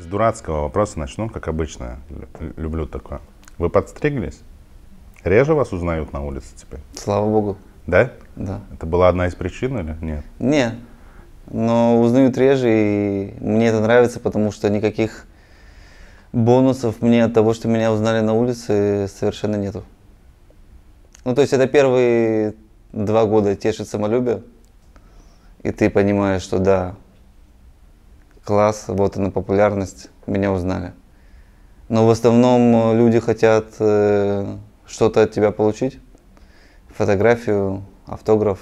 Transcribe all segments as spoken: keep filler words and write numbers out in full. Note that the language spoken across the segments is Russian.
С дурацкого вопроса начну, как обычно. Люблю такое. Вы подстриглись? Реже вас узнают на улице теперь? Слава богу. Да? Да. Это была одна из причин или нет? Нет. Но узнают реже, и мне это нравится, потому что никаких бонусов мне от того, что меня узнали на улице, совершенно нету. Ну, то есть это первые два года тешит самолюбие, и ты понимаешь, что да, класс, вот она популярность, меня узнали. Но в основном люди хотят э, что-то от тебя получить, фотографию, автограф,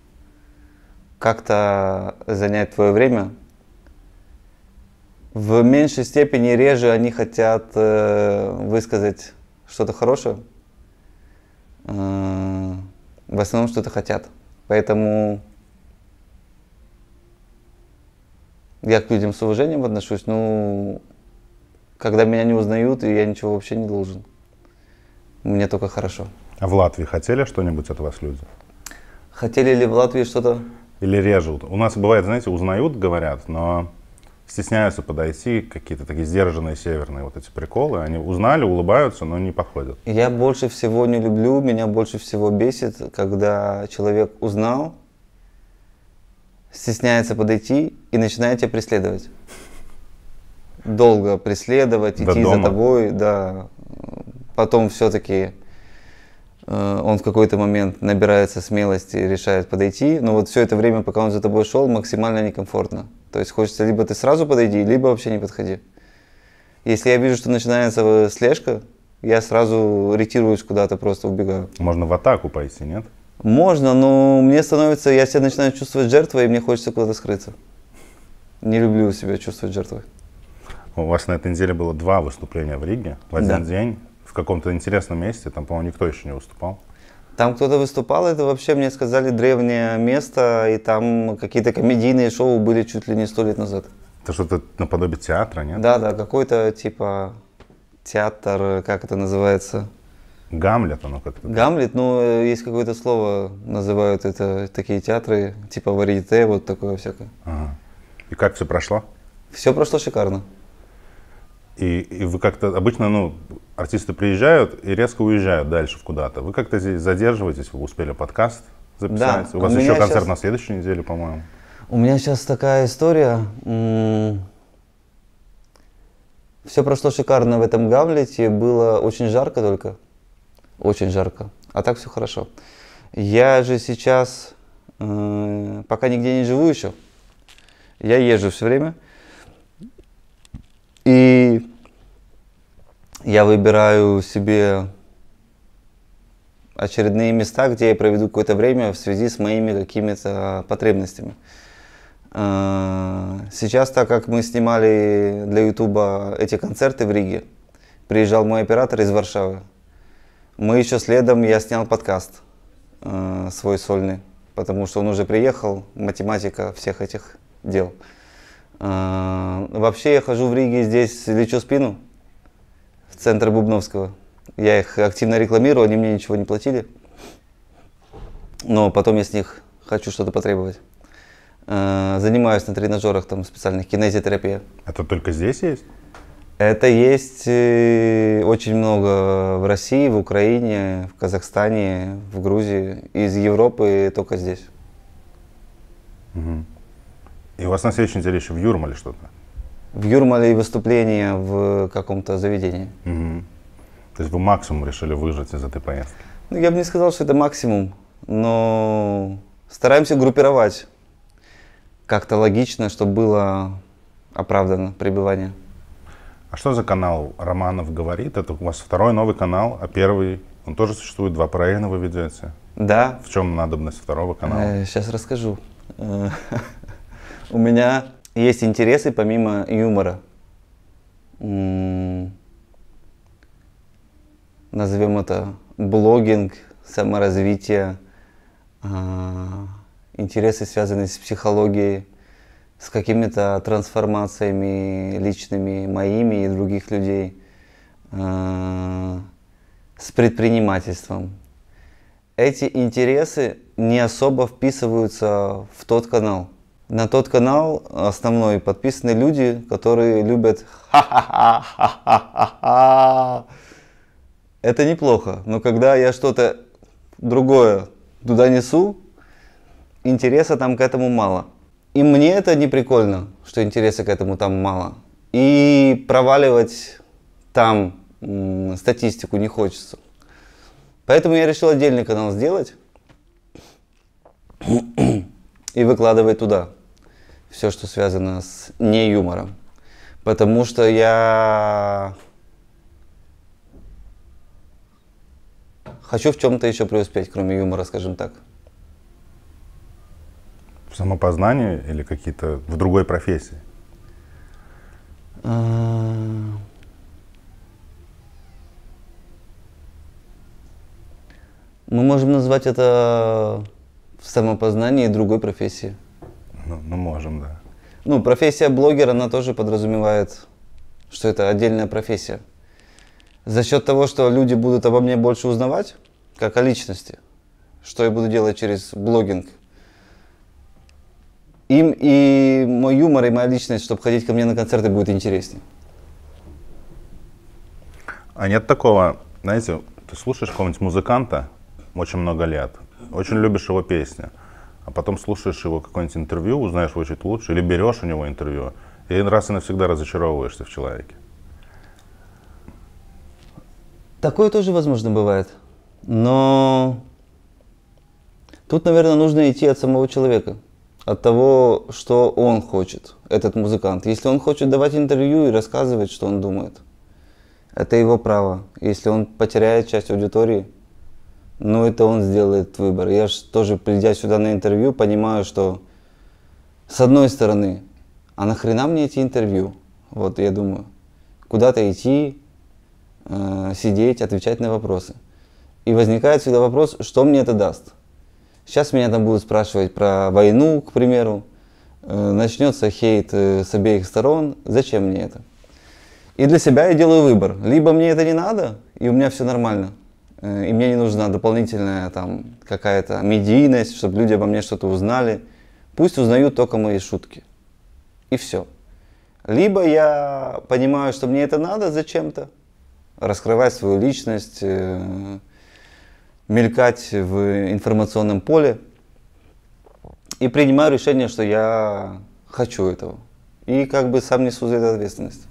как-то занять твое время. В меньшей степени реже они хотят э, высказать что-то хорошее. Э, в основном что-то хотят. Поэтому я к людям с уважением отношусь. Ну, когда меня не узнают, и я ничего вообще не должен. Мне только хорошо. А в Латвии хотели что-нибудь от вас люди? Хотели ли в Латвии что-то? Или реже? У нас бывает, знаете, узнают, говорят, но стесняются подойти, какие-то такие сдержанные северные вот эти приколы. Они узнали, улыбаются, но не подходят. Я больше всего не люблю, меня больше всего бесит, когда человек узнал, стесняется подойти и начинает тебя преследовать. Долго преследовать, До идти дома. за тобой, да. Потом все-таки э, он в какой-то момент набирается смелости и решает подойти. Но вот все это время, пока он за тобой шел, максимально некомфортно. То есть хочется либо ты сразу подойди, либо вообще не подходи. Если я вижу, что начинается слежка, я сразу ретируюсь куда-то, просто убегаю. Можно в атаку пойти, нет? Можно, но мне становится, я себя начинаю чувствовать жертвой, и мне хочется куда-то скрыться. Не люблю себя чувствовать жертвой. У вас на этой неделе было два выступления в Риге в один Да. день, в каком-то интересном месте, там, по-моему, никто еще не выступал. Там кто-то выступал, это вообще, мне сказали, древнее место, и там какие-то комедийные шоу были чуть ли не сто лет назад. Это что-то наподобие театра, нет? Да, да, какой-то типа театр, как это называется? Гамлет, оно как-то. Гамлет, ну, э, есть какое-то слово, называют это такие театры, типа варьете, вот такое всякое. Ага. И как все прошло? Все прошло шикарно. И, и вы как-то, обычно, ну, артисты приезжают и резко уезжают дальше в куда-то. Вы как-то здесь задерживаетесь, вы успели подкаст записать. Да, У вас у еще меня концерт щас- на следующей неделе, по-моему. У меня сейчас такая история. Все прошло шикарно в этом Гамлете. Было очень жарко только. Очень жарко. А так все хорошо. Я же сейчас э, пока нигде не живу еще. Я езжу все время. И я выбираю себе очередные места, где я проведу какое-то время в связи с моими какими-то потребностями. Сейчас, так как мы снимали для Ютуба эти концерты в Риге, приезжал мой оператор из Варшавы. Мы еще следом, я снял подкаст э, свой сольный, потому что он уже приехал, математика всех этих дел. Э, вообще я хожу в Риге, здесь лечу спину, в центр Бубновского. Я их активно рекламирую, они мне ничего не платили. Но потом я с них хочу что-то потребовать. Э, занимаюсь на тренажерах там специальных, кинезитерапия. Это только здесь есть? Это есть э, очень много в России, в Украине, в Казахстане, в Грузии. Из Европы только здесь. Угу. И у вас на следующей неделе еще в Юрмале что-то? В Юрмале выступление в каком-то заведении. Угу. То есть вы максимум решили выжать из этой поездки? Ну, я бы не сказал, что это максимум, но стараемся группировать как-то логично, чтобы было оправдано пребывание. А что за канал «Романов говорит»? Это у вас второй новый канал, а первый, он тоже существует, два проекта вы ведете. Да. В чем надобность второго канала? Сейчас расскажу. У меня есть интересы помимо юмора. Назовем это блогинг, саморазвитие, интересы, связанные с психологией, с какими-то трансформациями личными моими и других людей, с предпринимательством. Эти интересы не особо вписываются в тот канал. На тот канал основной подписаны люди, которые любят ха-ха-ха-ха-ха-ха. Это неплохо, но когда я что-то другое туда несу, интереса там к этому мало. И мне это не прикольно, что интереса к этому там мало. И проваливать там м, статистику не хочется. Поэтому я решил отдельный канал сделать и выкладывать туда все, что связано с не юмором. Потому что я хочу в чем-то еще преуспеть, кроме юмора, скажем так. В самопознании или какие-то в другой профессии? Мы можем назвать это в самопознании другой профессии. Ну, ну, можем, да. Ну, профессия блогера, она тоже подразумевает, что это отдельная профессия. За счет того, что люди будут обо мне больше узнавать, как о личности, что я буду делать через блогинг, им и мой юмор, и моя личность, чтобы ходить ко мне на концерты, будет интереснее. А нет такого, знаете, ты слушаешь какого-нибудь музыканта очень много лет, очень любишь его песни, а потом слушаешь его какое-нибудь интервью, узнаешь его чуть лучше, или берешь у него интервью, и раз и навсегда разочаровываешься в человеке. Такое тоже возможно бывает, но тут, наверное, нужно идти от самого человека, от того, что он хочет, этот музыкант. Если он хочет давать интервью и рассказывать, что он думает, это его право. Если он потеряет часть аудитории, ну это он сделает выбор. Я же тоже, придя сюда на интервью, понимаю, что с одной стороны, а нахрена мне эти интервью? Вот я думаю, куда-то идти, э, сидеть, отвечать на вопросы. И возникает всегда вопрос, что мне это даст? Сейчас меня там будут спрашивать про войну, к примеру. Э, начнется хейт э, с обеих сторон. Зачем мне это? И для себя я делаю выбор. Либо мне это не надо, и у меня все нормально. Э, и мне не нужна дополнительная там какая-то медийность, чтобы люди обо мне что-то узнали. Пусть узнают только мои шутки. И все. Либо я понимаю, что мне это надо зачем-то. Раскрывать свою личность, э, мелькать в информационном поле. И принимаю решение, что я хочу этого. И как бы сам несу за это ответственность.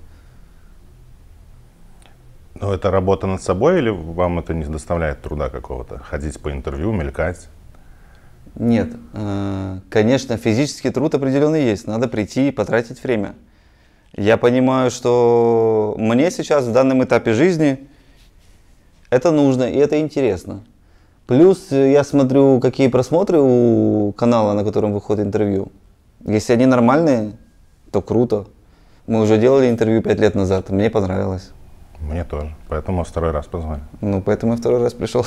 Но это работа над собой или вам это не доставляет труда какого-то? Ходить по интервью, мелькать? Нет. Конечно, физический труд определенный есть. Надо прийти и потратить время. Я понимаю, что мне сейчас в данном этапе жизни это нужно и это интересно. Плюс я смотрю, какие просмотры у канала, на котором выходит интервью. Если они нормальные, то круто. Мы уже делали интервью пять лет назад, мне понравилось. Мне тоже, поэтому второй раз позвонил. Ну, поэтому я второй раз пришел.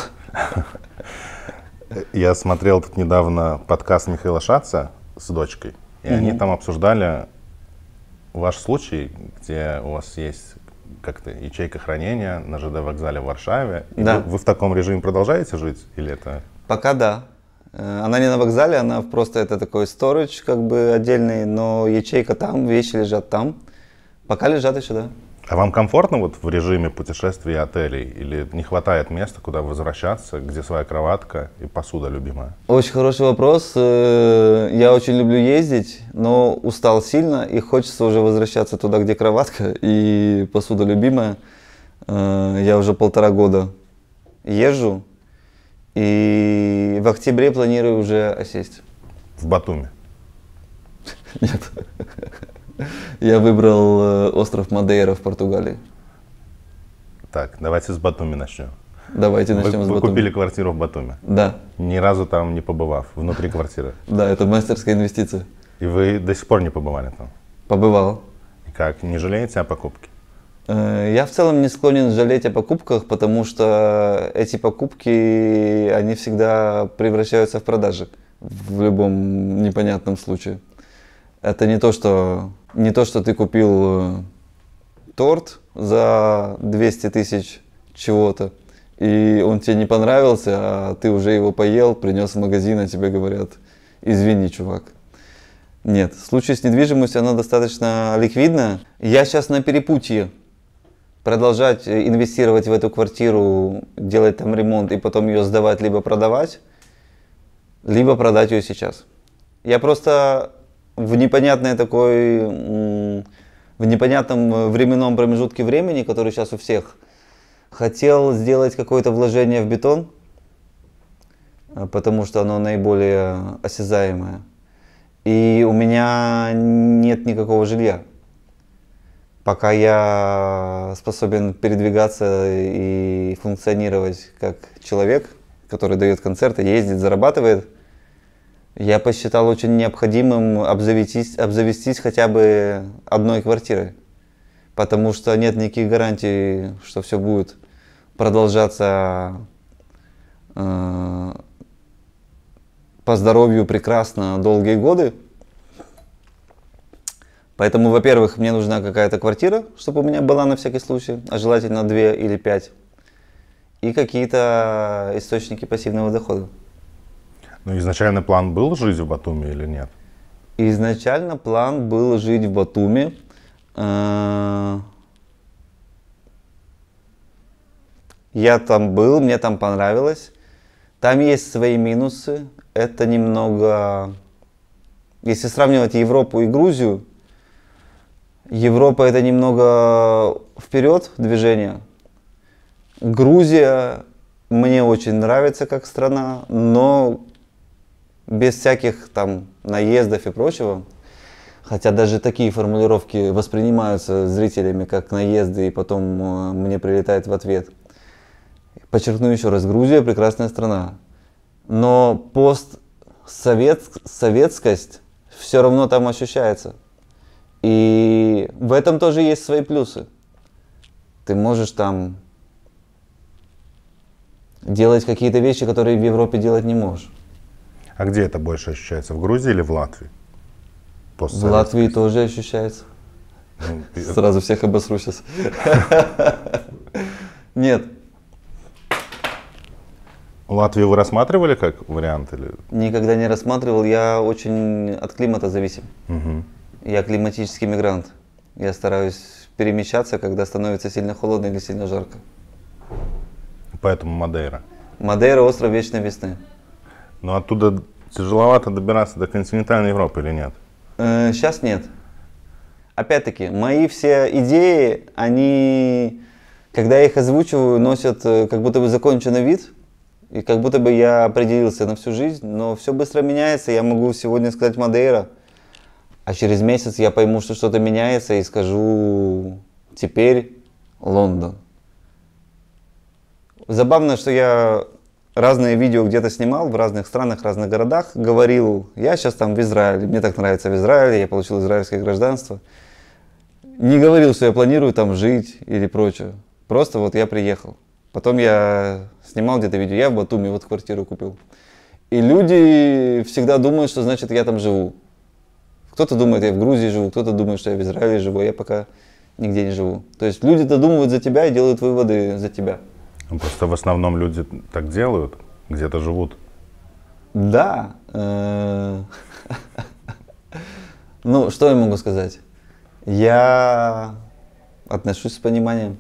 Я смотрел тут недавно подкаст Михаила Шаца с дочкой, и они там обсуждали ваш случай, где у вас есть как-то ячейка хранения на ЖД вокзале в Варшаве. Да. Вы, вы в таком режиме продолжаете жить или это? Пока да. Она не на вокзале, она просто это такой сторидж как бы отдельный, но ячейка там, вещи лежат там. Пока лежат еще, да. А вам комфортно вот в режиме путешествий и отелей? Или не хватает места, куда возвращаться, где своя кроватка и посуда любимая? Очень хороший вопрос. Я очень люблю ездить, но устал сильно и хочется уже возвращаться туда, где кроватка и посуда любимая. Я уже полтора года езжу и в октябре планирую уже осесть. В Батуми? Нет. Я выбрал остров Мадейра в Португалии. Так, давайте с Батуми начнем. Давайте начнем вы, с вы Батуми. Вы купили квартиру в Батуми? Да. Ни разу там не побывав, внутри квартиры? Да, это мастерская инвестиция. И вы до сих пор не побывали там? Побывал. И как, не жалеете о покупке? Я в целом не склонен жалеть о покупках, потому что эти покупки, они всегда превращаются в продажи в любом непонятном случае. Это не то, что, не то, что ты купил торт за двести тысяч чего-то, и он тебе не понравился, а ты уже его поел, принес в магазин, а тебе говорят: извини, чувак. Нет, в случае с недвижимостью она достаточно ликвидна. Я сейчас на перепутье. Продолжать инвестировать в эту квартиру, делать там ремонт и потом ее сдавать, либо продавать, либо продать ее сейчас. Я просто в непонятной такой, в непонятном временном промежутке времени, который сейчас у всех, хотел сделать какое-то вложение в бетон, потому что оно наиболее осязаемое. И у меня нет никакого жилья. Пока я способен передвигаться и функционировать как человек, который дает концерты, ездит, зарабатывает, я посчитал очень необходимым обзавестись, обзавестись хотя бы одной квартирой. Потому что нет никаких гарантий, что все будет продолжаться э, по здоровью прекрасно долгие годы. Поэтому, во-первых, мне нужна какая-то квартира, чтобы у меня была на всякий случай, а желательно две или пять. И какие-то источники пассивного дохода. Ну, изначально план был жить в Батуми или нет? Изначально план был жить в Батуми. Я там был, мне там понравилось. Там есть свои минусы. Это немного... Если сравнивать Европу и Грузию, Европа это немного вперед движение. Грузия мне очень нравится как страна, но без всяких там наездов и прочего. Хотя даже такие формулировки воспринимаются зрителями как наезды, и потом мне прилетает в ответ. Подчеркну еще раз, Грузия прекрасная страна. Но постсоветскость все равно там ощущается. И в этом тоже есть свои плюсы. Ты можешь там делать какие-то вещи, которые в Европе делать не можешь. А где это больше ощущается, в Грузии или в Латвии? В Латвии тоже ощущается. Ну, Сразу всех обосру сейчас. Нет. Латвию вы рассматривали как вариант? Или... Никогда не рассматривал. Я очень от климата зависим. Угу. Я климатический мигрант. Я стараюсь перемещаться, когда становится сильно холодно или сильно жарко. Поэтому Мадейра. Мадейра – остров вечной весны. Но оттуда тяжеловато добираться до континентальной Европы или нет? Э, сейчас нет. Опять-таки, мои все идеи, они, когда я их озвучиваю, носят как будто бы законченный вид. И как будто бы я определился на всю жизнь, но все быстро меняется. Я могу сегодня сказать Мадейра, а через месяц я пойму, что что-то меняется, и скажу теперь Лондон. Забавно, что я разные видео где-то снимал в разных странах, разных городах, говорил, я сейчас там в Израиле, мне так нравится в Израиле, я получил израильское гражданство. Не говорил, что я планирую там жить или прочее. Просто вот я приехал. Потом я снимал где-то видео, я в Батуми, вот квартиру купил. И люди всегда думают, что значит я там живу. Кто-то думает, я в Грузии живу, кто-то думает, что я в Израиле живу, а я пока нигде не живу. То есть люди додумывают за тебя и делают выводы за тебя. Просто в основном люди так делают, где-то живут. Да. Ну, что я могу сказать? Я отношусь с пониманием.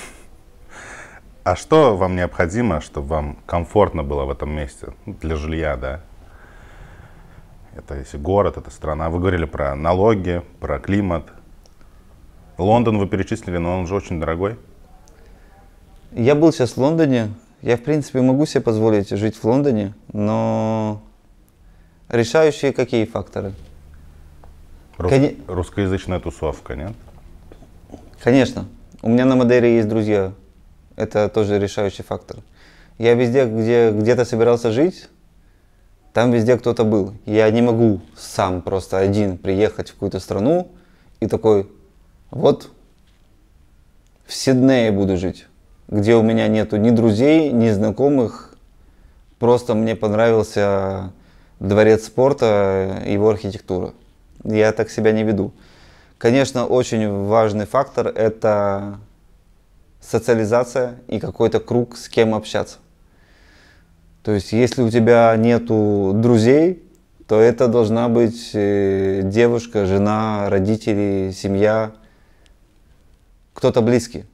А что вам необходимо, чтобы вам комфортно было в этом месте? Для жилья, да? Это если город, это страна. Вы говорили про налоги, про климат. Лондон вы перечислили, но он же очень дорогой. Я был сейчас в Лондоне. Я, в принципе, могу себе позволить жить в Лондоне, но решающие какие факторы? Рус... Кони... Русскоязычная тусовка, нет? Конечно. У меня на Мадейре есть друзья. Это тоже решающий фактор. Я везде, где где-то собирался жить, там везде кто-то был. Я не могу сам просто один приехать в какую-то страну и такой, вот в Сиднее буду жить, где у меня нету ни друзей, ни знакомых. Просто мне понравился дворец спорта, его архитектура. Я так себя не веду. Конечно, очень важный фактор – это социализация и какой-то круг, с кем общаться. То есть, если у тебя нету друзей, то это должна быть э, девушка, жена, родители, семья, кто-то близкий.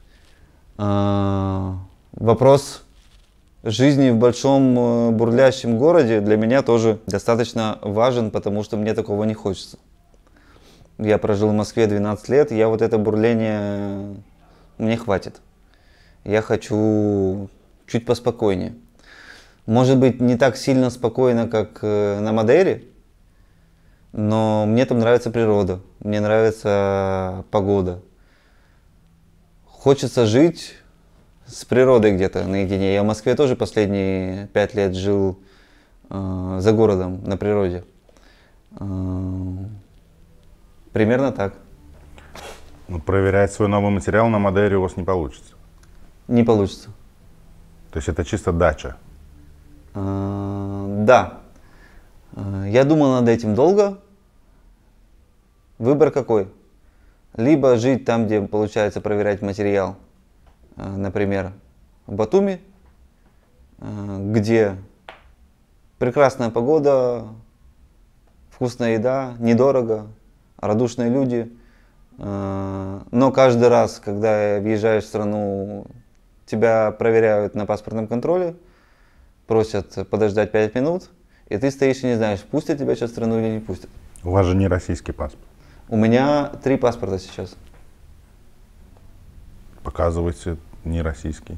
А, вопрос жизни в большом э, бурлящем городе для меня тоже достаточно важен, потому что мне такого не хочется. Я прожил в Москве двенадцать лет, я вот это бурление, мне хватит. Я хочу чуть поспокойнее. Может быть, не так сильно спокойно, как э, на Мадейре, но мне там нравится природа, мне нравится погода. Хочется жить с природой где-то наедине. Я в Москве тоже последние пять лет жил э, за городом, на природе. Э, примерно так. Но проверять свой новый материал на Мадейре у вас не получится? Не получится. То есть это чисто дача? Э, да. Э, я думал над этим долго. Выбор какой? Либо жить там, где получается проверять материал, э, например, в Батуми, э, где прекрасная погода, вкусная еда, недорого, радушные люди. Э, но каждый раз, когда въезжаешь в страну, тебя проверяют на паспортном контроле, просят подождать пять минут, и ты стоишь и не знаешь, пустят тебя сейчас в страну или не пустят. У вас же не российский паспорт. У меня три паспорта сейчас. Показывайте не российский.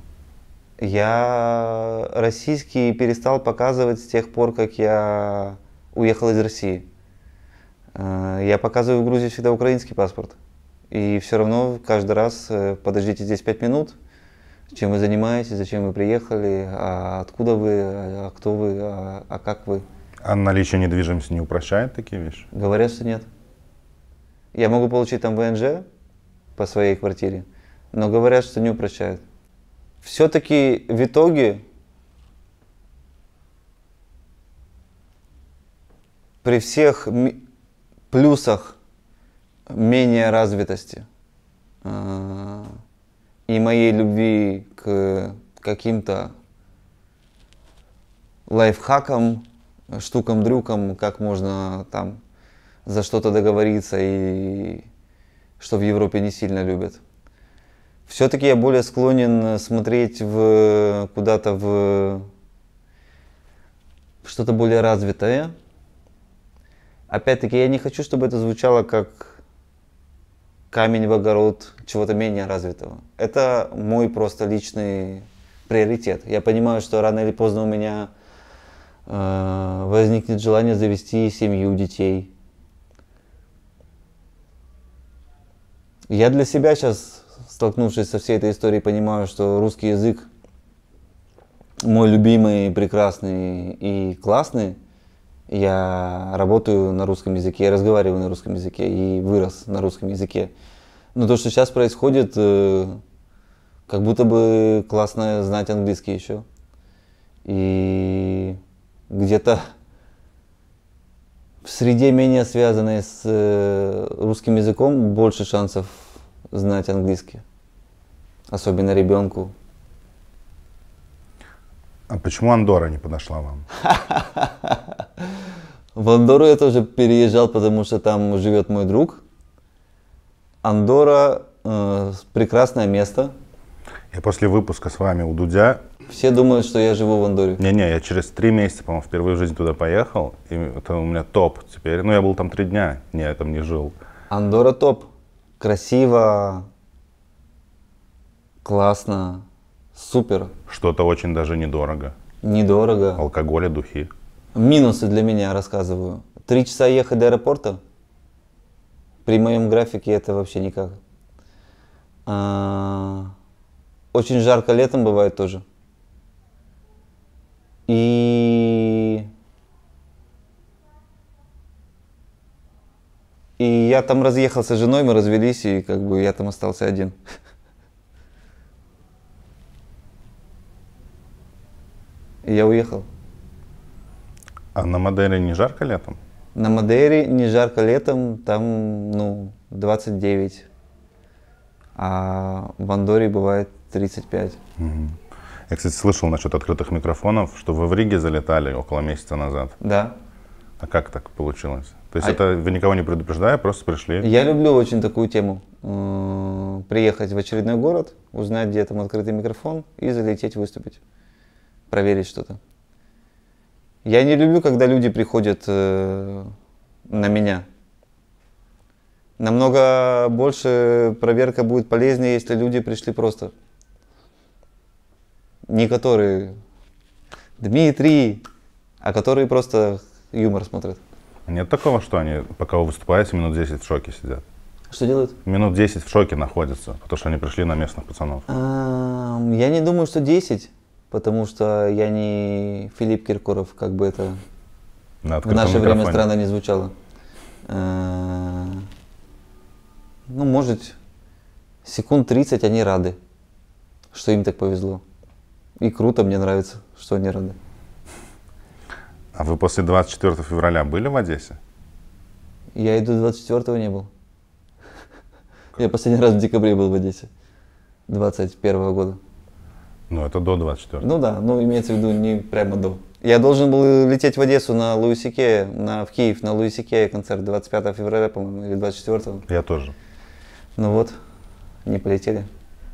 Я российский перестал показывать с тех пор, как я уехал из России. Я показываю в Грузии всегда украинский паспорт. И все равно каждый раз подождите здесь пять минут. Чем вы занимаетесь, зачем вы приехали, а откуда вы, а кто вы, а, а как вы. А наличие недвижимости не упрощает такие вещи? Говорят, что нет. Я могу получить там вэ эн жэ по своей квартире, но говорят, что не упрощает. Все-таки в итоге при всех плюсах менее развитости э и моей любви к каким-то лайфхакам, штукам-дрюкам, как можно там за что-то договориться, и что в Европе не сильно любят. Все-таки я более склонен смотреть в, куда-то в что-то более развитое. Опять-таки, я не хочу, чтобы это звучало как камень в огород чего-то менее развитого. Это мой просто личный приоритет. Я понимаю, что рано или поздно у меня э, возникнет желание завести семью, детей. Я для себя сейчас, столкнувшись со всей этой историей, понимаю, что русский язык мой любимый, прекрасный и классный. Я работаю на русском языке, я разговариваю на русском языке и вырос на русском языке. Но то, что сейчас происходит, как будто бы классно знать английский еще. И где-то в среде, менее связанной с русским языком, больше шансов знать английский. Особенно ребенку. А почему Андорра не подошла вам? В Андорру я тоже переезжал, потому что там живет мой друг. Андорра э, прекрасное место. Я после выпуска с вами у Дудя... Все думают, что я живу в Андорре. Не-не, я через три месяца, по-моему, впервые в жизни туда поехал. И это у меня топ теперь. Ну, я был там три дня, не, я там не жил. Андорра топ. Красиво, классно, супер. Что-то очень даже недорого. Недорого. Алкоголь и духи. Минусы для меня рассказываю. Три часа ехать до аэропорта. При моем графике это вообще никак. А, очень жарко летом бывает тоже. И... И я там разъехался с женой, мы развелись, и как бы я там остался один. И я уехал. А на Мадейре не жарко летом? На Мадейре не жарко летом, там, ну, двадцать девять. А в Андорре бывает тридцать пять. Угу. Я, кстати, слышал насчет открытых микрофонов, что вы в Риге залетали около месяца назад. Да. А как так получилось? То есть А- это вы никого не предупреждая, просто пришли? Я люблю очень такую тему. М, Приехать в очередной город, узнать, где там открытый микрофон и залететь выступить. Проверить что-то. Я не люблю, когда люди приходят э, на меня. Намного больше проверка будет полезнее, если люди пришли просто. Не которые Дмитрий, а которые просто юмор смотрят. Нет такого, что они, пока вы выступаете, минут десять в шоке сидят? Что делают? Минут десять в шоке находятся, потому что они пришли на местных пацанов. А, Я не думаю, что десять, потому что я не Филипп Киркоров, как бы это На в открытом наше время микрофоне. странно не звучало. А, Ну, может, секунд тридцать они рады, что им так повезло. И круто, мне нравится, что они рады. А вы после двадцать четвёртого февраля были в Одессе? Я иду двадцать четвёртого не был. Я последний раз в декабре был в Одессе. двадцать первого года. Ну, это до двадцать четвёртого. Ну да, ну имеется в виду не прямо до. Я должен был лететь в Одессу на Луиси Кея, на, в Киев на Луиси Кея концерт двадцать пятого февраля, по-моему, или двадцать четвёртого. Я тоже. Ну вот, не полетели.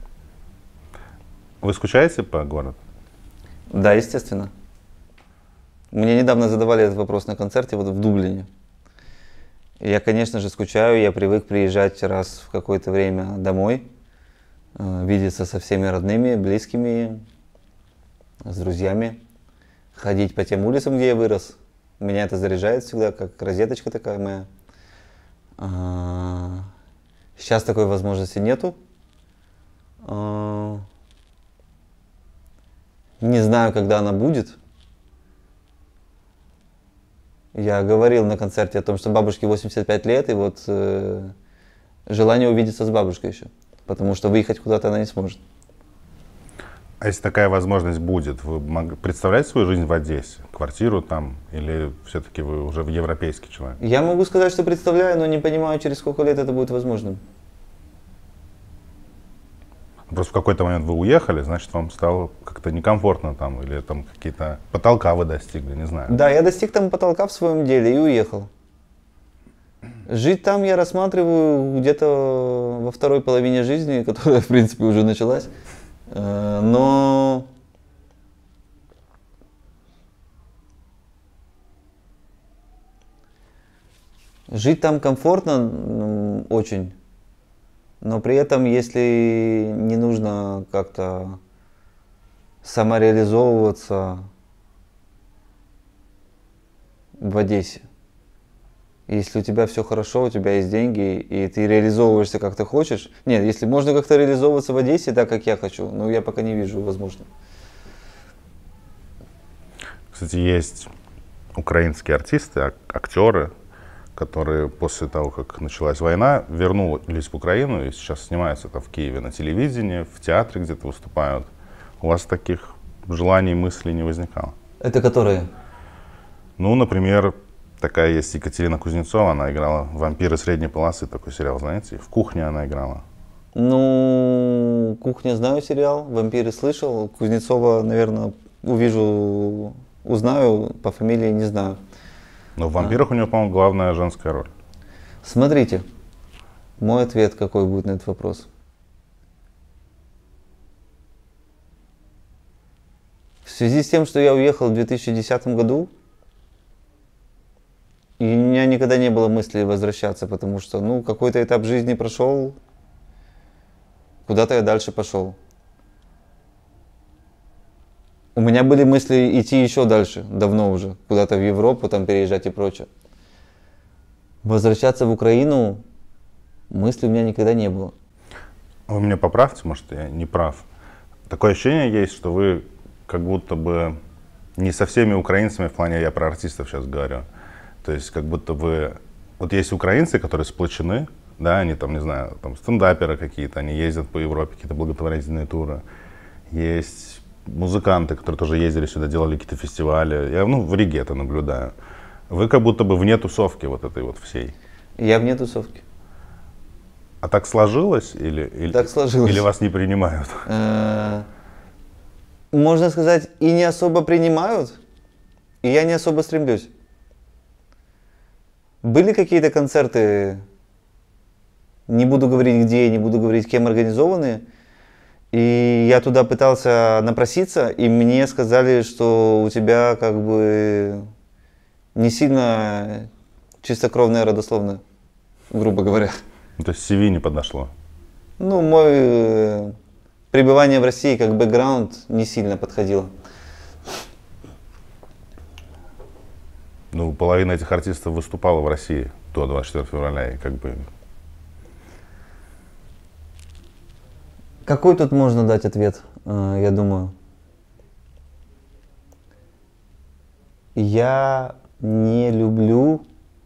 Вы скучаете по городу? Да, естественно. Мне недавно задавали этот вопрос на концерте вот в Дублине. Я, конечно же, скучаю, я привык приезжать раз в какое-то время домой, э, видеться со всеми родными, близкими, с друзьями, ходить по тем улицам, где я вырос. Меня это заряжает всегда, как розеточка такая моя. А, Сейчас такой возможности нету. А, Не знаю, когда она будет. Я говорил на концерте о том, что бабушке восемьдесят пять лет, и вот э, желание увидеться с бабушкой еще, потому что выехать куда-то она не сможет. А если такая возможность будет, вы мог- представляете свою жизнь в Одессе? Квартиру там? Или все-таки вы уже европейский человек? Я могу сказать, что представляю, но не понимаю, через сколько лет это будет возможным. Просто в какой-то момент вы уехали, значит, вам стало как-то некомфортно там, или там какие-то потолка вы достигли, не знаю. Да, я достиг там потолка в своем деле и уехал. Жить там я рассматриваю где-то во второй половине жизни, которая, в принципе, уже началась. Э, Но жить там комфортно м, очень. Но при этом, если не нужно как-то самореализовываться в Одессе, если у тебя все хорошо, у тебя есть деньги, и ты реализовываешься как ты хочешь. Нет, если можно как-то реализовываться в Одессе так, как я хочу, но я пока не вижу возможным. Кстати, есть украинские артисты, ак- актеры, которые после того, как началась война, вернулись в Украину и сейчас снимаются там в Киеве на телевидении, в театре где-то выступают. У вас таких желаний, мыслей не возникало? Это которые? Ну, например, такая есть Екатерина Кузнецова, она играла «Вампиры средней полосы», такой сериал, знаете? В «Кухне» она играла. Ну, «Кухня» знаю сериал, «Вампиры» слышал, Кузнецова, наверное, увижу, узнаю, по фамилии не знаю. Но в «Вампирах» у нее, по-моему, главная женская роль. Смотрите, мой ответ какой будет на этот вопрос. В связи с тем, что я уехал в две тысячи десятом году, и у меня никогда не было мысли возвращаться, потому что, ну, какой-то этап жизни прошел, куда-то я дальше пошел. У меня были мысли идти еще дальше, давно уже, куда-то в Европу, там переезжать и прочее. Возвращаться в Украину мысли у меня никогда не было. Вы меня поправьте, может, я не прав. Такое ощущение есть, что вы как будто бы не со всеми украинцами, в плане я про артистов сейчас говорю. То есть как будто бы... Вот есть украинцы, которые сплочены, да, они там, не знаю, там стендаперы какие-то, они ездят по Европе, какие-то благотворительные туры. Есть музыканты, которые тоже ездили сюда, делали какие-то фестивали. Я, ну, в Риге это наблюдаю. Вы как будто бы вне тусовки вот этой вот всей. Я вне тусовки. А так сложилось или, или, Так сложилось. или вас не принимают? Э, Можно сказать, и не особо принимают, и я не особо стремлюсь. Были какие-то концерты, не буду говорить где, не буду говорить кем организованные, и я туда пытался напроситься, и мне сказали, что у тебя как бы не сильно чистокровная родословная, грубо говоря. То есть си ви не подошло? Ну, мое э, пребывание в России как бэкграунд не сильно подходило. Ну, половина этих артистов выступала в России до двадцать четвёртого февраля, и как бы... Какой тут можно дать ответ, э, я думаю? Я не люблю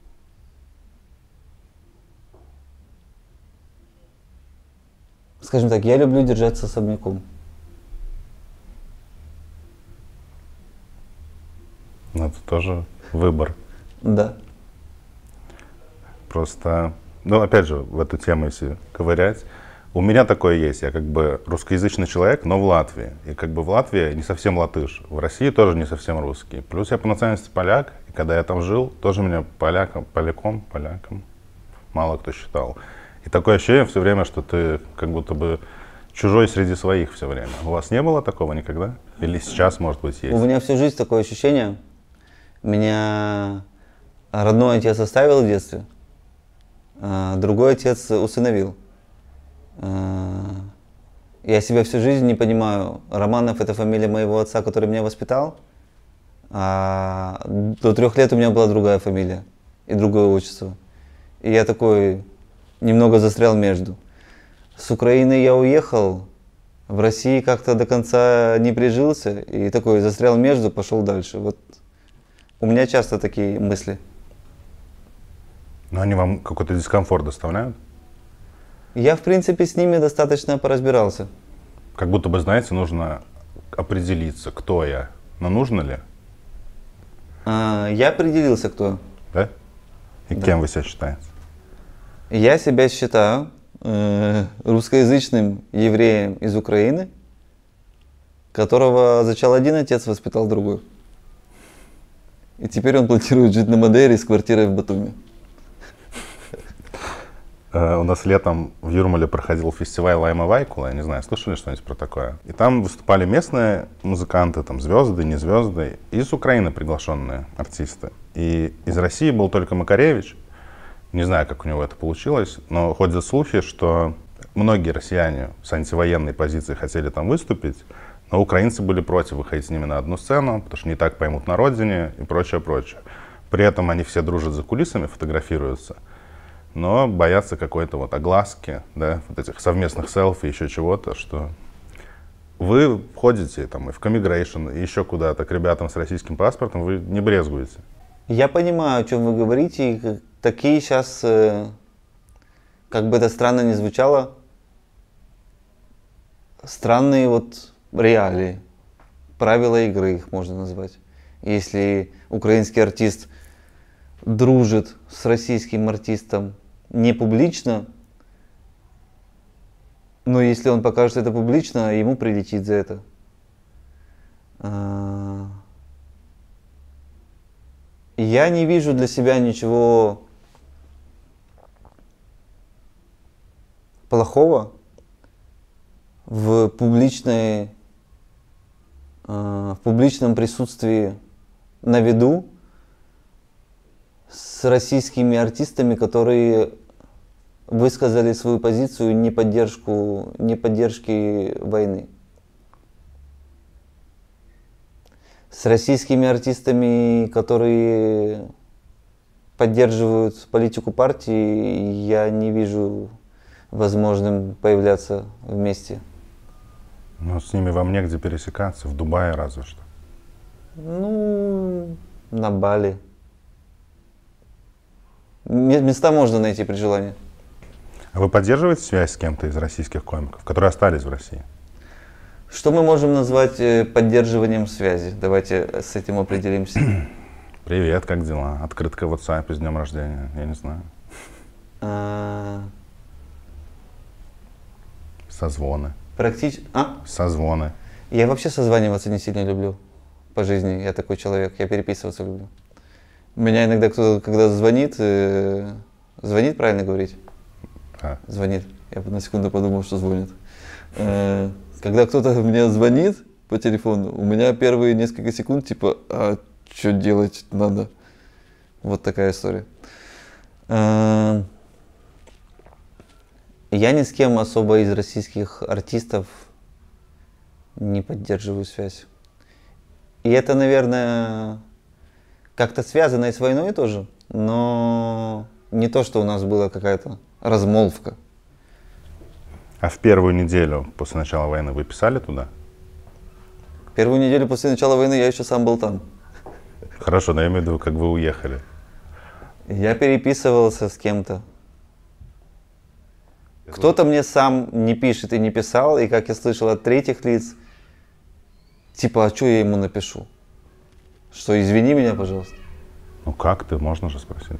скажем так, я люблю держаться особняком. Ну, это тоже выбор. Да. Просто, ну, опять же, в эту тему, если ковырять, у меня такое есть. Я как бы русскоязычный человек, но в Латвии. И как бы в Латвии не совсем латыш. В России тоже не совсем русский. Плюс я по национальности поляк. И когда я там жил, тоже меня поляком, поляком, поляком мало кто считал. И такое ощущение все время, что ты как будто бы чужой среди своих все время. У вас не было такого никогда? Или сейчас, может быть, есть? У меня всю жизнь такое ощущение. Меня родной отец оставил в детстве, а другой отец усыновил. Я себя всю жизнь не понимаю. Романов — это фамилия моего отца, который меня воспитал. А до трех лет у меня была другая фамилия и другое отчество. И я такой немного застрял между. С Украины я уехал, в России как-то до конца не прижился, и такой застрял между, пошел дальше. Вот у меня часто такие мысли. Но они вам какой-то дискомфорт доставляют? Я, в принципе, с ними достаточно поразбирался. Как будто бы, знаете, нужно определиться, кто я. Но нужно ли? А, я определился, кто. Да? И Да. кем вы себя считаете? Я себя считаю э, русскоязычным евреем из Украины, которого зачал один отец, воспитал другой. И теперь он планирует жить на Мадейре с квартирой в Батуми. Uh, у нас летом в Юрмале проходил фестиваль Лайма Вайкула, я не знаю, слышали что-нибудь про такое? И там выступали местные музыканты, там звезды, не звезды, из Украины приглашенные артисты. И из России был только Макаревич, не знаю, как у него это получилось, но ходят слухи, что многие россияне с антивоенной позиции хотели там выступить, но украинцы были против выходить с ними на одну сцену, потому что не так поймут на родине и прочее, прочее. При этом они все дружат за кулисами, фотографируются, но боятся какой-то вот огласки, да, вот этих совместных селфи, еще чего-то, что вы ходите там и в Коммигрейшн, и еще куда-то к ребятам с российским паспортом, вы не брезгуете. Я понимаю, о чем вы говорите, и такие сейчас, как бы это странно ни звучало, странные вот реалии, правила игры их можно назвать. Если украинский артист дружит с российским артистом не публично, но если он покажет это публично, ему прилетит за это. Я не вижу для себя ничего плохого в публичной, в публичном присутствии на виду с российскими артистами, которые высказали свою позицию не поддержку, не поддержки войны. С российскими артистами, которые поддерживают политику партии, я не вижу возможным появляться вместе. Ну, с ними вам негде пересекаться, в Дубае разве что. Ну, на Бали. Места можно найти при желании. А вы поддерживаете связь с кем-то из российских комиков, которые остались в России? Что мы можем назвать поддерживанием связи? Давайте с этим определимся. Привет, как дела? Открытка в WhatsApp с днем рождения, я не знаю. А... Созвоны. Практически. А? Созвоны. Я вообще созваниваться не сильно люблю по жизни. Я такой человек, я переписываться люблю. Меня иногда кто-то, когда звонит, э, звонит, правильно говорить? А. Звонит. Я на секунду подумал, что звонит. Э, когда кто-то мне звонит по телефону, у меня первые несколько секунд типа, а что делать надо? Вот такая история. Э, я ни с кем особо из российских артистов не поддерживаю связь. И это, наверное, как-то связано и с войной тоже, но не то, что у нас была какая-то размолвка. А в первую неделю после начала войны вы писали туда? Первую неделю после начала войны я еще сам был там. Хорошо, но я имею в виду, как вы уехали. Я переписывался с кем-то. Кто-то мне сам не пишет и не писал, и как я слышал от третьих лиц, типа, а что я ему напишу? Что, извини меня, пожалуйста. Ну как ты, можно же спросить.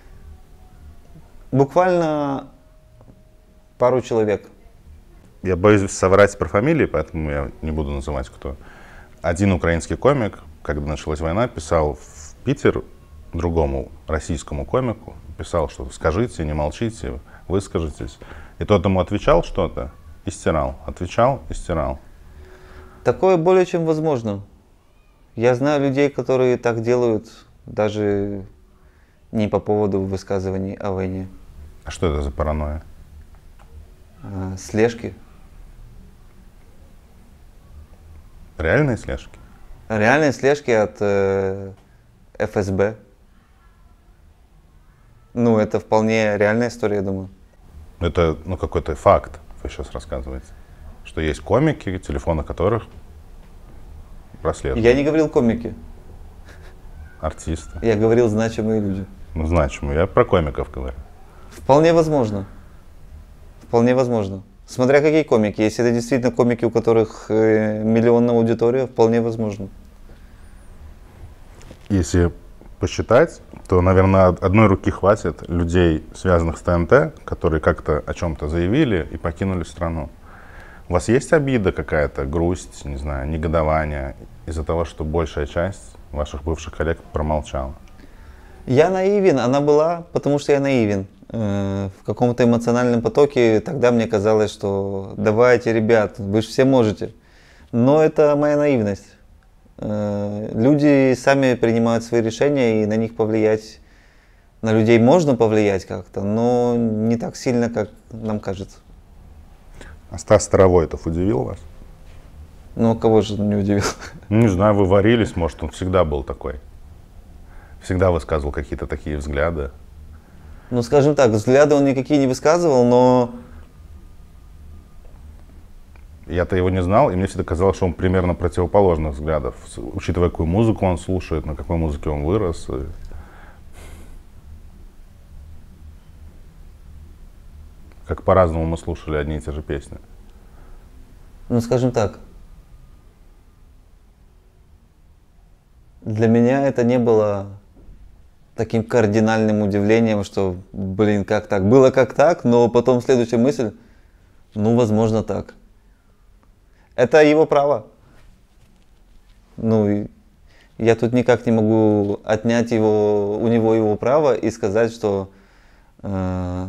Буквально пару человек. Я боюсь соврать про фамилии, поэтому я не буду называть кто. Один украинский комик, когда началась война, писал в Питер другому российскому комику, писал, что скажите, не молчите, выскажитесь. И тот ему отвечал что-то и стирал, отвечал и стирал. Такое более чем возможно. Я знаю людей, которые так делают, даже не по поводу высказываний о войне. А что это за паранойя? А, слежки. Реальные слежки? Реальные слежки от э, эф эс бэ. Ну, это вполне реальная история, я думаю. Это ну, какой-то факт, вы сейчас рассказываете. Что есть комики, телефоны которых прослеживают. Я не говорил комики. Артисты. Я говорил значимые люди. Ну, значимые. Я про комиков говорю. Вполне возможно. Вполне возможно. Смотря какие комики. Если это действительно комики, у которых э, миллионная аудитория, вполне возможно. Если посчитать, то, наверное, одной руки хватит людей, связанных с тэ эн тэ, которые как-то о чем-то заявили и покинули страну. У вас есть обида какая-то, грусть, не знаю, негодование из-за того, что большая часть ваших бывших коллег промолчала? Я наивен, она была, потому что я наивен. Э, в каком-то эмоциональном потоке тогда мне казалось, что давайте, ребят, вы же все можете. Но это моя наивность. Э, люди сами принимают свои решения, и на них повлиять, на людей можно повлиять как-то, но не так сильно, как нам кажется. А Стас Старовойтов удивил вас? Ну, кого же он не удивил? Не знаю, вы варились, может, он всегда был такой. Всегда высказывал какие-то такие взгляды. Ну, скажем так, взгляды он никакие не высказывал, но... Я-то его не знал, и мне всегда казалось, что он примерно противоположных взглядов, учитывая, какую музыку он слушает, на какой музыке он вырос. И... Как по-разному мы слушали одни и те же песни. Ну, скажем так, для меня это не было таким кардинальным удивлением, что, блин, как так? Было как так, но потом следующая мысль, ну, возможно, так. Это его право. Ну, и я тут никак не могу отнять его, у него его право и сказать, что... Э,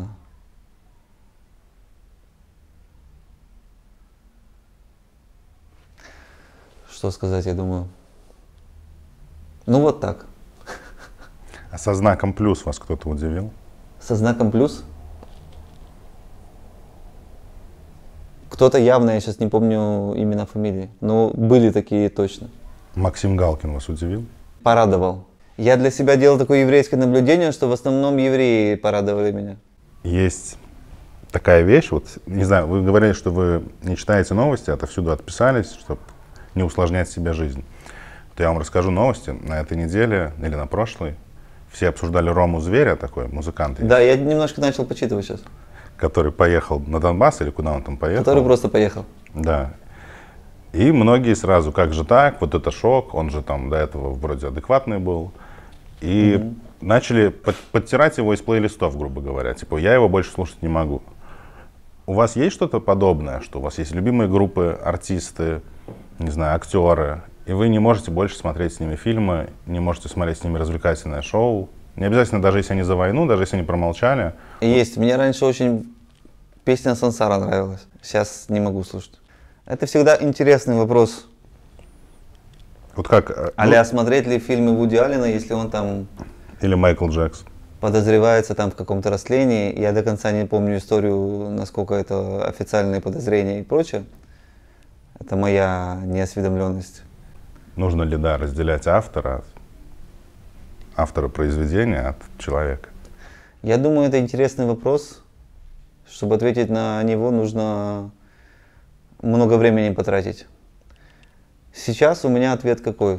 что сказать, я думаю. Ну, вот так. А со знаком плюс вас кто-то удивил? Со знаком плюс? Кто-то явно, я сейчас не помню имена, фамилии, но были такие точно. Максим Галкин вас удивил? Порадовал. Я для себя делал такое еврейское наблюдение, что в основном евреи порадовали меня. Есть такая вещь, вот, не знаю, вы говорили, что вы не читаете новости, отовсюду отписались, чтобы не усложнять себе жизнь. Вот я вам расскажу новости. На этой неделе или на прошлой все обсуждали Рому Зверя, такой музыкант. Да, я немножко начал почитывать сейчас. Который поехал на Донбасс или куда он там поехал. Который просто поехал. Да. И многие сразу, как же так, вот это шок, он же там до этого вроде адекватный был. И mm-hmm. начали под, подтирать его из плейлистов, грубо говоря. Типа, я его больше слушать не могу. У вас есть что-то подобное, что у вас есть любимые группы, артисты, не знаю, актеры, и вы не можете больше смотреть с ними фильмы, не можете смотреть с ними развлекательное шоу. Не обязательно, даже если они за войну, даже если они промолчали. Есть. Мне раньше очень песня Сансара нравилась. Сейчас не могу слушать. Это всегда интересный вопрос. Вот как... А-ля, ну, смотреть ли фильмы Вуди Аллена, если он там... Или Майкл Джексон. Подозревается там в каком-то растлении. Я до конца не помню историю, насколько это официальные подозрения и прочее. Это моя неосведомленность. Нужно ли, да, разделять автора, автора произведения от человека? Я думаю, это интересный вопрос. Чтобы ответить на него, нужно много времени потратить. Сейчас у меня ответ какой?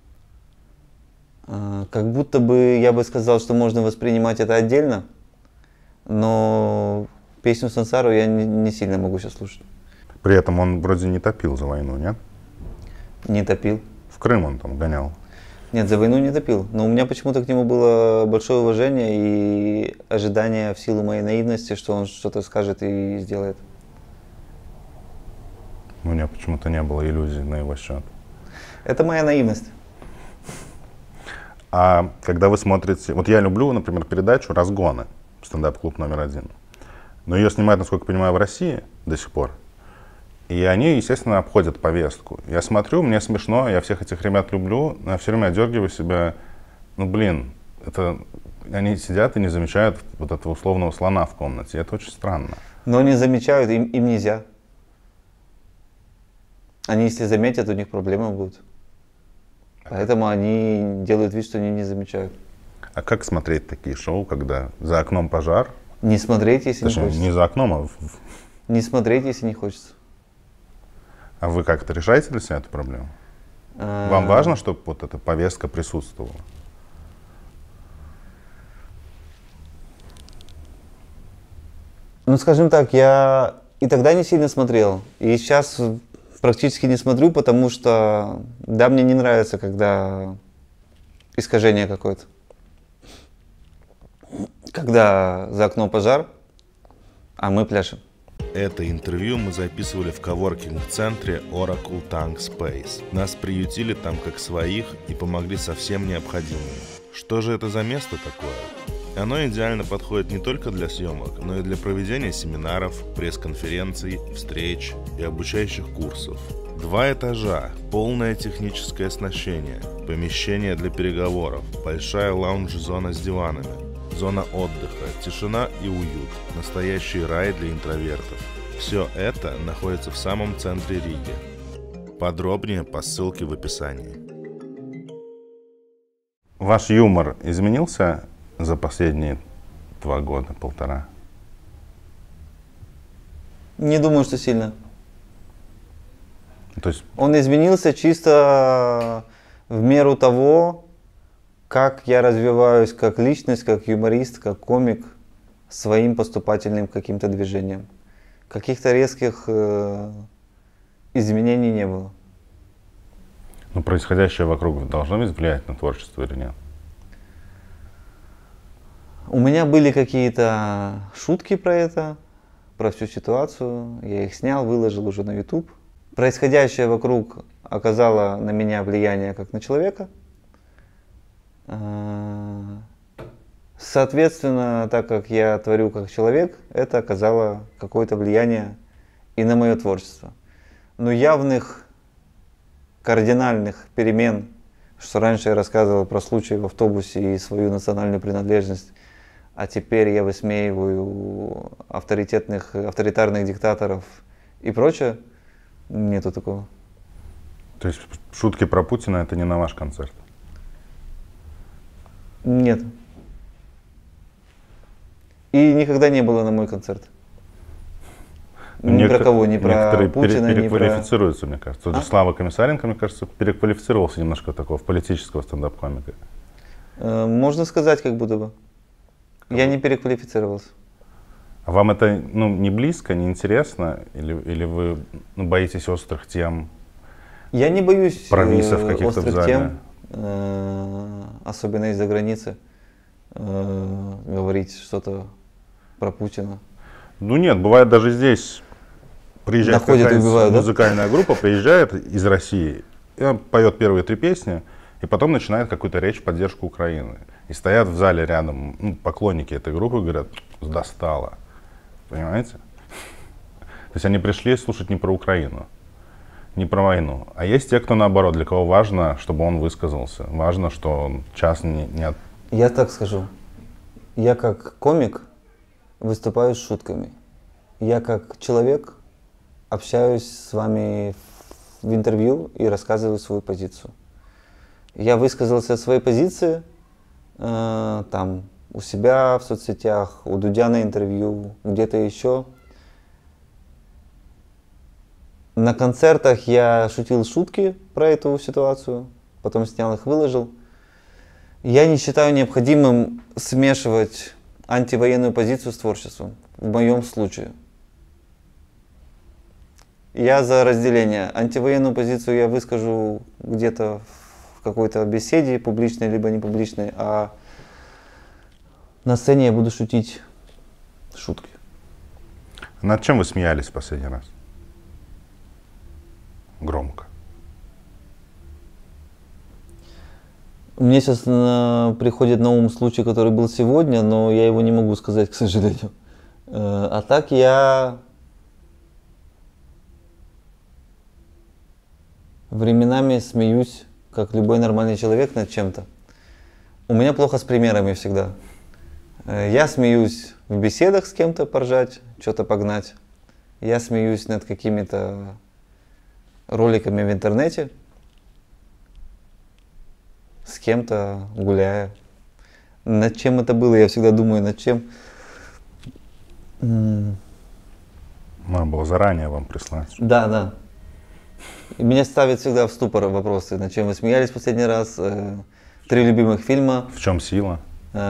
Как будто бы я бы сказал, что можно воспринимать это отдельно, но песню Сансару я не, не сильно могу сейчас слушать. При этом он вроде не топил за войну, нет? Не топил. В Крым он там гонял. Нет, за войну не топил. Но у меня почему-то к нему было большое уважение и ожидание в силу моей наивности, что он что-то скажет и сделает. У меня почему-то не было иллюзий на его счет. Это моя наивность. А когда вы смотрите... Вот я люблю, например, передачу «Разгоны», стендап-клуб номер один. Но ее снимают, насколько я понимаю, в России до сих пор. И они, естественно, обходят повестку. Я смотрю, мне смешно, я всех этих ребят люблю, но я все время одергиваю себя. Ну, блин, это... они сидят и не замечают вот этого условного слона в комнате. Это очень странно. Но не замечают, им, им нельзя. Они, если заметят, у них проблемы будут. Поэтому они делают вид, что они не замечают. А как смотреть такие шоу, когда за окном пожар? Не смотреть, если Точнее, не хочется. не за окном, а... В... Не смотреть, если не хочется. А вы как-то решаете для себя эту проблему? А... Вам важно, чтобы вот эта повестка присутствовала? Ну, скажем так, я и тогда не сильно смотрел, и сейчас практически не смотрю, потому что, да, мне не нравится, когда искажение какое-то. Когда за окном пожар, а мы пляшем. Это интервью мы записывали в коворкинг-центре Oracle Tank Space. Нас приютили там как своих и помогли со всем необходимым. Что же это за место такое? Оно идеально подходит не только для съемок, но и для проведения семинаров, пресс-конференций, встреч и обучающих курсов. Два этажа, полное техническое оснащение, помещение для переговоров, большая лаунж-зона с диванами, зона отдыха, тишина и уют, настоящий рай для интровертов. Все это находится в самом центре Риги. Подробнее по ссылке в описании. Ваш юмор изменился за последние два года, полтора? Не думаю, что сильно. То есть... Он изменился чисто в меру того, как я развиваюсь как личность, как юморист, как комик, своим поступательным каким-то движением. Каких-то резких э, изменений не было. Но происходящее вокруг должно ведь влиять на творчество или нет? У меня были какие-то шутки про это, про всю ситуацию. Я их снял, выложил уже на YouTube. Происходящее вокруг оказало на меня влияние как на человека. Соответственно, так как я творю как человек, это оказало какое-то влияние и на мое творчество. Но явных, кардинальных перемен, что раньше я рассказывал про случай в автобусе и свою национальную принадлежность, а теперь я высмеиваю авторитетных, авторитарных диктаторов и прочее, нету такого. То есть шутки про Путина — это не на ваш концерт? Нет. И никогда не было на мой концерт. Ни Некотор... про кого, ни про Путина, пере- ни про... переквалифицируются, мне кажется. Тот же А? Слава Комиссаренко, мне кажется, переквалифицировался немножко такого в политического стендап-комика. Э, Можно сказать, как будто бы. Я не переквалифицировался. А вам это, ну, не близко, не интересно? Или, или вы, ну, боитесь острых тем? Я не боюсь Провисов э, каких-то в острых зале? тем, э, особенно из-за границы, э, говорить что-то про Путина. Ну нет, бывает даже здесь. Приезжает Находят и какая-нибудь убивают, да? музыкальная группа, приезжает из России, И он поет первые три песни, и потом начинает какую-то речь в поддержку Украины. И стоят в зале рядом ну, поклонники этой группы и говорят, достало. Понимаете? То есть они пришли слушать не про Украину, не про войну. А есть те, кто наоборот, для кого важно, чтобы он высказался. Важно, что он час не, не от... Я так скажу. Я как комик выступаю с шутками. Я как человек общаюсь с вами в интервью и рассказываю свою позицию. Я высказался о своей позиции э, там у себя в соцсетях, у Дудя на интервью, где-то еще. На концертах я шутил шутки про эту ситуацию, потом снял их, выложил. Я не считаю необходимым смешивать антивоенную позицию с творчеством, в моем случае. Я за разделение. Антивоенную позицию я выскажу где-то в какой-то беседе, публичной либо не публичной, а на сцене я буду шутить шутки. Над чем вы смеялись в последний раз? Громко. Мне сейчас на, приходит на ум случай, который был сегодня, но я его не могу сказать, к сожалению. А так я временами смеюсь, как любой нормальный человек, над чем-то. У меня плохо с примерами всегда. Я смеюсь в беседах с кем-то поржать, что-то погнать. Я смеюсь над какими-то роликами в интернете, с кем-то гуляя. Над чем это было, я всегда думаю, над чем. Надо было заранее вам прислать. Да, да. И меня ставят всегда в ступор вопросы, над чем вы смеялись в последний раз. Три любимых фильма. В чем сила?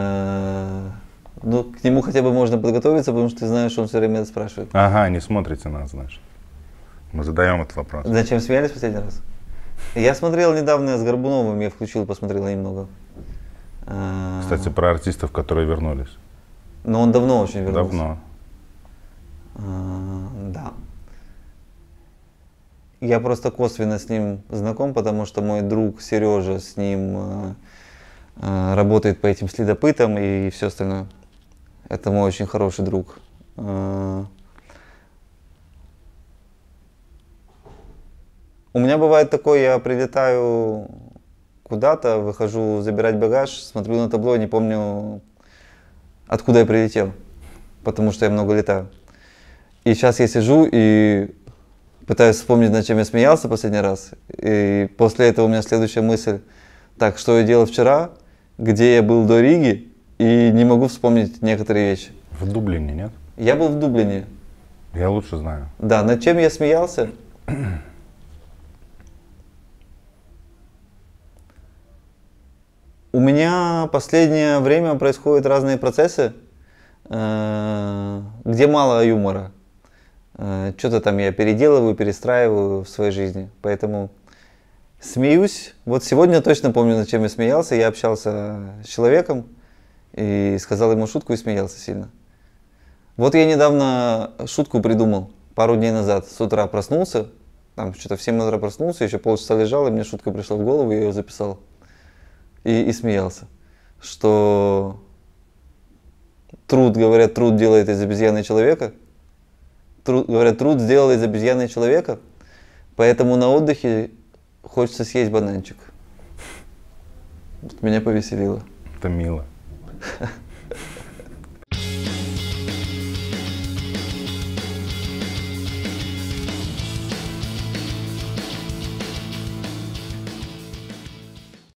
Ну, к нему хотя бы можно подготовиться, потому что ты знаешь, что он все время это спрашивает. Ага, не смотрите нас, значит. Мы задаем этот вопрос. Над чем смеялись в последний раз? Я смотрел недавно с Горбуновым, я включил, посмотрел немного. Кстати, про артистов, которые вернулись. Но он давно очень вернулся. Давно. А, да. Я просто косвенно с ним знаком, потому что мой друг Сережа с ним э, э, работает по этим следопытам и все остальное. Это мой очень хороший друг. Э, у меня бывает такое, я прилетаю куда-то, выхожу забирать багаж, смотрю на табло и не помню, откуда я прилетел, потому что я много летаю. И сейчас я сижу и пытаюсь вспомнить, над чем я смеялся последний раз. И после этого у меня следующая мысль. Так, что я делал вчера, где я был до Риги, и не могу вспомнить некоторые вещи. В Дублине, нет? Я был в Дублине. Я лучше знаю. Да, над чем я смеялся? У меня последнее время происходят разные процессы, где мало юмора. Что-то там я переделываю, перестраиваю в своей жизни. Поэтому смеюсь. Вот сегодня точно помню, над чем я смеялся. Я общался с человеком и сказал ему шутку и смеялся сильно. Вот я недавно шутку придумал, пару дней назад. С утра проснулся, там что-то в семь утра проснулся, еще полчаса лежал, и мне шутка пришла в голову, я ее записал. И, и смеялся. Что труд, говорят, труд делает из обезьяны человека. Труд, говорят, труд сделал из обезьяны человека, поэтому на отдыхе хочется съесть бананчик. Вот меня повеселило. Это мило.